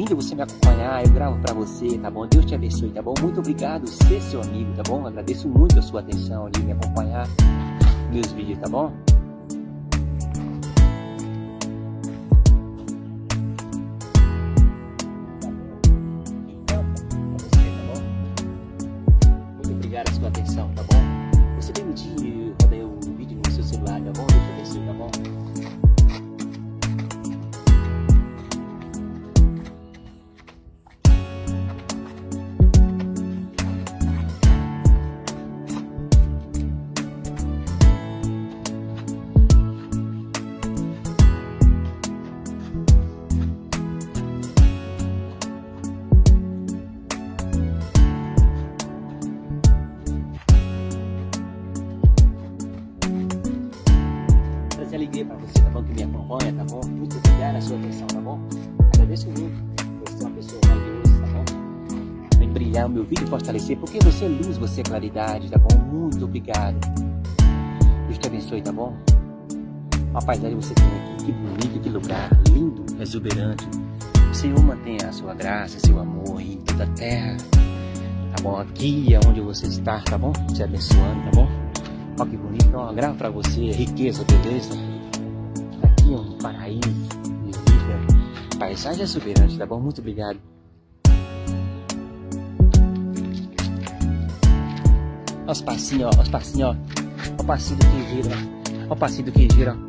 vídeo você me acompanhar, eu gravo pra você, tá bom? Deus te abençoe, tá bom? Muito obrigado, ser seu amigo, tá bom? Agradeço muito a sua atenção de me acompanhar meus vídeos, tá bom? Muito obrigado a sua atenção, tá bom? Você permitir rodar o vídeo no seu celular, tá bom? Deus te abençoe, tá bom? Alegria para você, tá bom? Que me acompanha, tá bom? Muito obrigado a sua atenção, tá bom? Agradeço muito. Você é uma pessoa valiosa, tá bom? Vem brilhar o meu vídeo e fortalecer, porque você é luz, você é claridade, tá bom? Muito obrigado. Deus te abençoe, tá bom? Uma paisagem você tem aqui, que bonito, que lugar lindo, exuberante. O Senhor mantenha a sua graça, seu amor em toda a terra, tá bom? Aqui é onde você está, tá bom? Te abençoando, tá bom? Olha que bonito, então, gravo pra você, riqueza, beleza. Aqui é um paraíso de vida, paisagem exuberante, tá bom? Muito obrigado. Olha os passinhos, ó, os passinhos, ó. Olha o passinho do que gira, ó. Olha o passinho do que gira, ó.